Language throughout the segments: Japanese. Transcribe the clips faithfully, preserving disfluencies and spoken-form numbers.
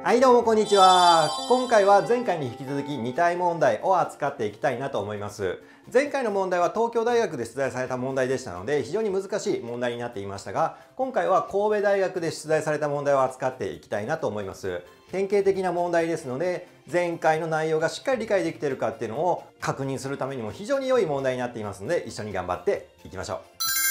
はいどうもこんにちは。今回は前回に引き続きに体問題を扱っていきたいなと思います。前回の問題は東京大学で出題された問題でしたので非常に難しい問題になっていましたが、今回は神戸大学で出題された問題を扱っていきたいなと思います。典型的な問題ですので、前回の内容がしっかり理解できているかっていうのを確認するためにも非常に良い問題になっていますので、一緒に頑張っていきましょう。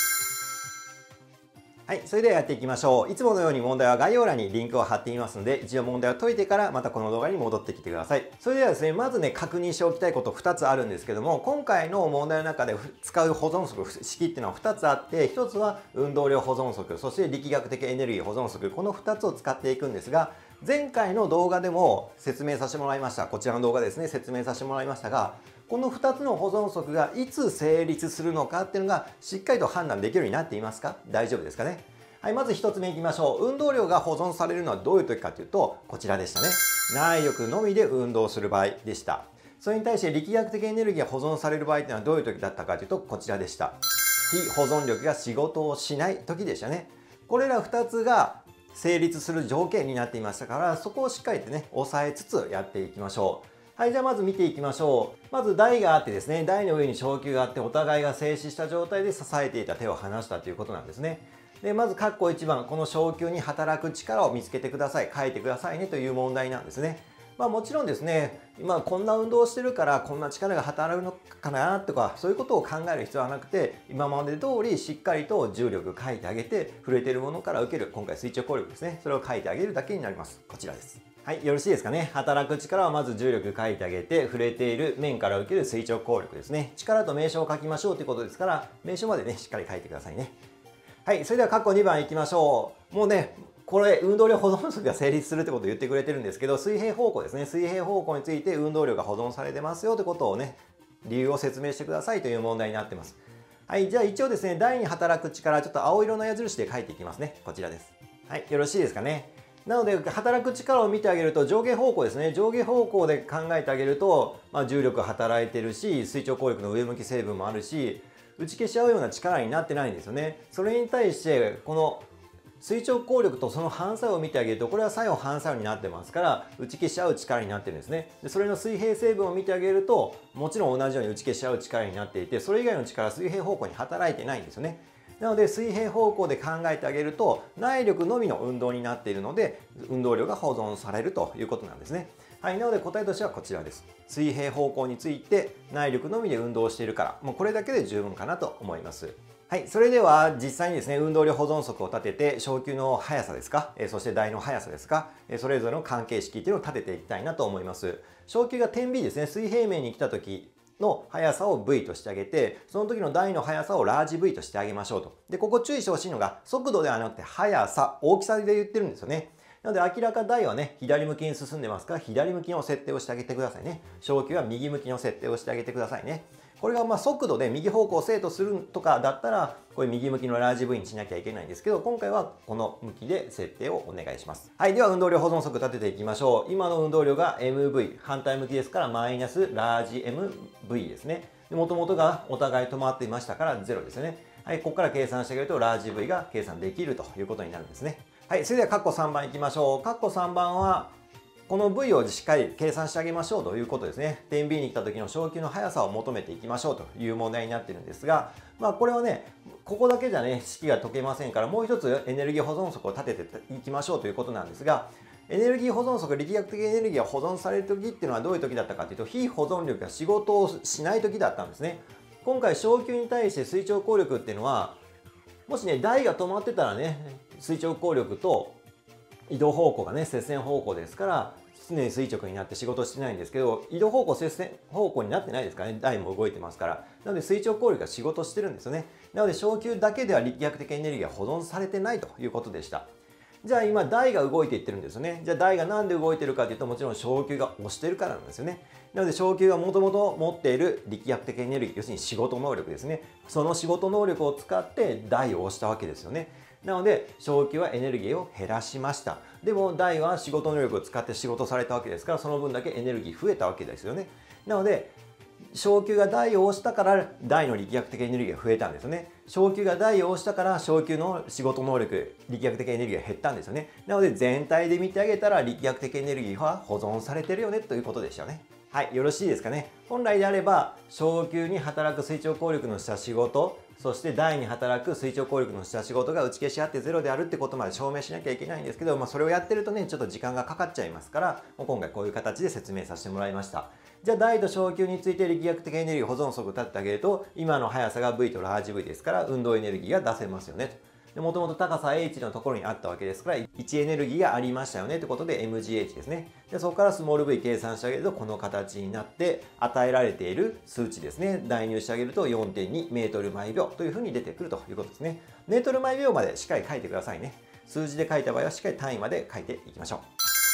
はい、それではやっていきましょう。いつものように問題は概要欄にリンクを貼っていますので、一度問題を解いてからまたこの動画に戻ってきてください。それではですね、まずね、確認しておきたいことふたつあるんですけども、今回の問題の中で使う保存則式っていうのはふたつあって、ひとつは運動量保存則、そして力学的エネルギー保存則、このふたつを使っていくんですが、前回の動画でも説明させてもらいました。こちらの動画ですね、説明させてもらいましたが、このふたつの保存則がいつ成立するのかっていうのがしっかりと判断できるようになっていますか？大丈夫ですかね？はい、まずひとつめいきましょう。運動量が保存されるのはどういう時かというと、こちらでしたね。内力のみで運動する場合でした。それに対して力学的エネルギーが保存される場合というのはどういう時だったかというと、こちらでした。非保存力が仕事をしない時でしたね。これらふたつが成立する条件になっていましたから、そこをしっかりとね、押さえつつやっていきましょう。はい、じゃあまず見ていきましょう。まず台があってですね、台の上に昇球があって、お互いが静止した状態で支えていた手を離したということなんですね。でまず括弧いちばん、この昇球に働く力を見つけてください、書いてくださいねという問題なんですね。まあもちろんですね、今こんな運動をしてるからこんな力が働くのかなとか、そういうことを考える必要はなくて、今まで通りしっかりと重力書いてあげて、触れているものから受ける、今回垂直抗力ですね、それを書いてあげるだけになります。こちらです。はい、よろしいですかね。働く力はまず重力書いてあげて、触れている面から受ける垂直抗力ですね。力と名称を書きましょうということですから、名称までね、しっかり書いてくださいね。はい、それでは括弧にばんいきましょう。もうね、これ運動量保存則が成立するってことを言ってくれてるんですけど、水平方向ですね。水平方向について運動量が保存されてますよってことをね、理由を説明してくださいという問題になってます。はい、じゃあ一応ですね、台に働く力、ちょっと青色の矢印で書いていきますね。こちらです。はい、よろしいですかね。なので、働く力を見てあげると、上下方向ですね。上下方向で考えてあげると、まあ、重力働いてるし、垂直抗力の上向き成分もあるし、打ち消し合うような力になってないんですよね。それに対してこの垂直抗力とその反作用を見てあげると、これは作用反作用になってますから打ち消し合う力になってるんですね。でそれの水平成分を見てあげると、もちろん同じように打ち消し合う力になっていて、それ以外の力は水平方向に働いてないんですよね。なので水平方向で考えてあげると、内力のみの運動になっているので運動量が保存されるということなんですね。はい、なので答えとしてはこちらです。水平方向について内力のみで運動しているから、もうこれだけで十分かなと思います。はい、それでは実際にですね、運動量保存則を立てて、昇球の速さですか、えそして台の速さですか、えそれぞれの関係式っていうのを立てていきたいなと思います。昇球が点 B ですね、水平面に来た時の速さを V としてあげて、その時の台の速さをラージ V としてあげましょうと。で、ここ注意してほしいのが、速度ではなくて速さ、大きさで言ってるんですよね。なので明らか台はね、左向きに進んでますから、左向きの設定をしてあげてくださいね。昇球は右向きの設定をしてあげてくださいね。これがまあ速度で右方向を正とするとかだったら、これ右向きのラージ V にしなきゃいけないんですけど、今回はこの向きで設定をお願いします。はい、では運動量保存則立てていきましょう。今の運動量が エムブイ、反対向きですからマイナスラージ エムブイ ですね。もともとがお互い止まっていましたからゼロですよね。はい、ここから計算してあげるとラージ V が計算できるということになるんですね。はい、それでは括弧さんばんいきましょう。括弧さんばんはこの V をしっかり計算してあげましょうということですね。点 B に来た時の昇球の速さを求めていきましょうという問題になっているんですが、まあこれはね、ここだけじゃね、式が解けませんから、もう一つエネルギー保存則を立てていきましょうということなんですが、エネルギー保存則、力学的エネルギーが保存される時っていうのはどういう時だったかというと、非保存力が仕事をしない時だったんですね。今回昇球に対して垂直抗力っていうのは、もしね、台が止まってたらね、垂直抗力と移動方向がね、接線方向ですから、常に垂直になって仕事してないんですけど、移動方向、接線方向になってないですからね、台も動いてますから。なので垂直抗力が仕事してるんですよね。なので昇球だけでは力学的エネルギーが保存されてないということでした。じゃあ今台が動いていってるんですよね。じゃあ台がなんで動いてるかというと、もちろん昇球が押してるからなんですよね。なので昇球がもともと持っている力学的エネルギー、要するに仕事能力ですね。その仕事能力を使って台を押したわけですよね。なので昇球はエネルギーを減らしました。でも台は仕事能力を使って仕事されたわけですから、その分だけエネルギー増えたわけですよね。なので昇級が大を押したから大の力学的エネルギーが増えたんですよね。昇級が大を押したから昇級の仕事能力、力学的エネルギーが減ったんですよね。なので全体で見てあげたら力学的エネルギーは保存されてるよねということでしたよね。はい、よろしいですかね。本来であれば昇級に働く垂直効力のした仕事、そして大に働く垂直効力のした仕事が打ち消し合ってゼロであるってことまで証明しなきゃいけないんですけど、まあ、それをやってるとねちょっと時間がかかっちゃいますから、もう今回こういう形で説明させてもらいました。じゃあ大と昇級について力学的エネルギー保存則を立ててあげると、今の速さが V とラージ V ですから運動エネルギーが出せますよねと。もともと高さ H のところにあったわけですから、いちエネルギーがありましたよねということで エムジーエイチ ですね。でそこからスモール v 計算してあげるとこの形になって、与えられている数値ですね、代入してあげると よんてんにメートル毎秒というふうに出てくるということですね。メートル毎秒までしっかり書いてくださいね。数字で書いた場合はしっかり単位まで書いていきましょう。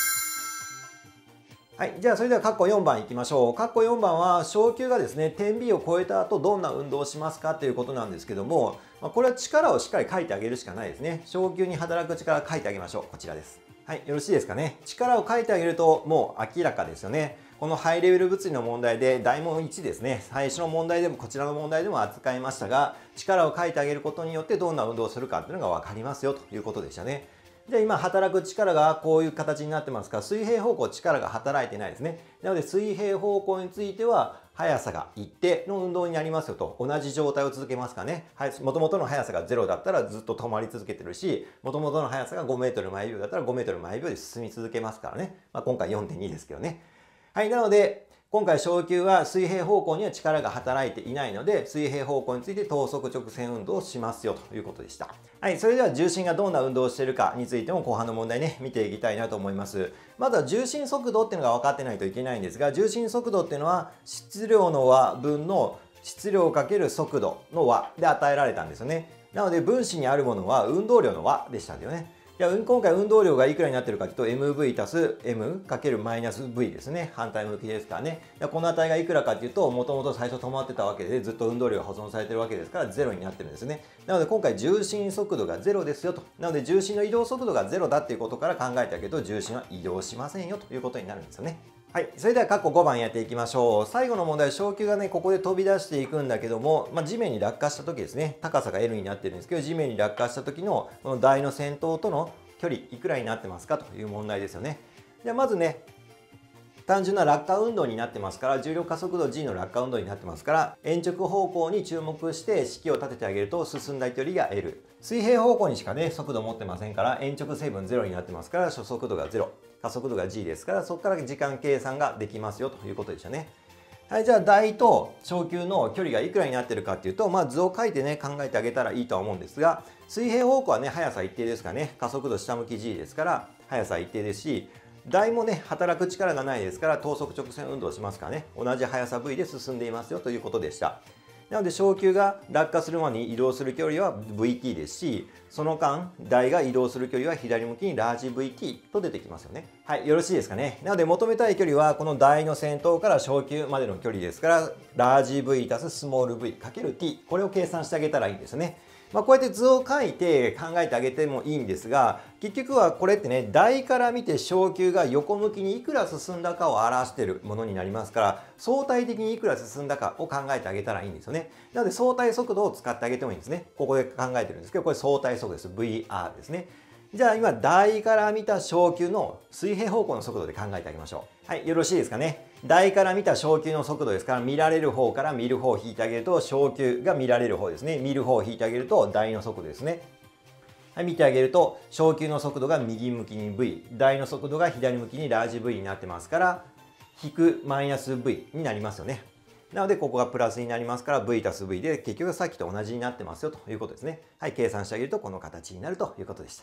はい、じゃあそれでは括弧よんばんいきましょう。括弧よんばんは昇級がですね、点 B を超えた後どんな運動をしますかということなんですけども、まあ、これは力をしっかり書いてあげるしかないですね。昇級に働く力を書いてあげましょう。こちらです。はい、よろしいですかね。力を書いてあげるともう明らかですよね。このハイレベル物理の問題で大問いちですね、最初の問題でもこちらの問題でも扱いましたが、力を書いてあげることによってどんな運動をするかっていうのが分かりますよということでしたね。じゃあ今働く力がこういう形になってますから、水平方向力が働いてないですね。なので水平方向については速さが一定の運動になりますよと。同じ状態を続けますかね。はい、元々の速さがゼロだったらずっと止まり続けてるし、元々の速さがごメートル毎秒だったらごメートル毎秒で進み続けますからね。まあ、今回 よんてんに ですけどね。はい、なので今回昇級は水平方向には力が働いていないので、水平方向について等速直線運動をしますよということでした。はい、それでは重心がどんな運動をしているかについても後半の問題ね、見ていきたいなと思います。まずは重心速度っていうのが分かってないといけないんですが、重心速度っていうのは質量の和分の質量×速度の和で与えられたんですよね。なので分子にあるものは運動量の和でしたよね。じゃあ今回運動量がいくらになっているかというと エムブイ 足す M かけるマイナス V ですね。反対向きですからね。この値がいくらかというと、もともと最初止まってたわけでずっと運動量が保存されているわけですからゼロになってるんですね。なので今回重心速度がゼロですよと。なので重心の移動速度がゼロだっていうことから考えてあげると、重心は移動しませんよということになるんですよね。はい。それでは、括弧ごばんやっていきましょう。最後の問題、昇級がね、ここで飛び出していくんだけども、まあ、地面に落下した時ですね、高さが L になってるんですけど、地面に落下した時の、この台の先頭との距離、いくらになってますかという問題ですよね。じゃあ、まずね、単純な落下運動になってますから、重力加速度 G の落下運動になってますから、鉛直方向に注目して式を立ててあげると、進んだ距離が L。水平方向にしかね、速度を持ってませんから、鉛直成分ゼロになってますから、初速度がゼロ。加速度が G ですから、そこから時間計算ができますよということでしたね。はい、じゃあ台と昇級の距離がいくらになってるかっていうと、まあ、図を書いてね、考えてあげたらいいとは思うんですが、水平方向はね、速さ一定ですからね、加速度下向き G ですから、速さ一定ですし、台もね、働く力がないですから、等速直線運動しますからね、同じ速さ V で進んでいますよということでした。なので昇級が落下するまでに移動する距離は ブイティー ですし、その間台が移動する距離は左向きにラージ ブイティー と出てきますよね。はい、よろしいですかね。なので求めたい距離はこの台の先頭から昇級までの距離ですから、ラージ V 足すスモール v かける t、これを計算してあげたらいいんですね。まあこうやって図を書いて考えてあげてもいいんですが、結局はこれってね、台から見て昇級が横向きにいくら進んだかを表しているものになりますから、相対的にいくら進んだかを考えてあげたらいいんですよね。なので相対速度を使ってあげてもいいんですね。ここで考えてるんですけど、これ相対速度です。ブイアール ですね。じゃあ今、台から見た昇級の水平方向の速度で考えてあげましょう。はい、よろしいですかね。台から見た昇級の速度ですから、見られる方から見る方を引いてあげると、昇級が見られる方ですね。見る方を引いてあげると、台の速度ですね。はい、見てあげると、昇級の速度が右向きに V、台の速度が左向きにラージ V になってますから、引くマイナス V になりますよね。なので、ここがプラスになりますから、V 足す V で結局さっきと同じになってますよということですね。はい、計算してあげるとこの形になるということでした。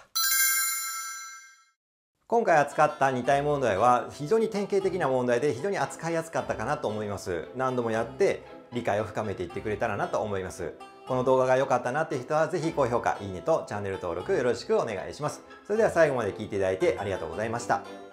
今回扱ったに体問題は非常に典型的な問題で非常に扱いやすかったかなと思います。何度もやって理解を深めていってくれたらなと思います。この動画が良かったなって人はぜひ高評価、いいねとチャンネル登録よろしくお願いします。それでは最後まで聞いていただいてありがとうございました。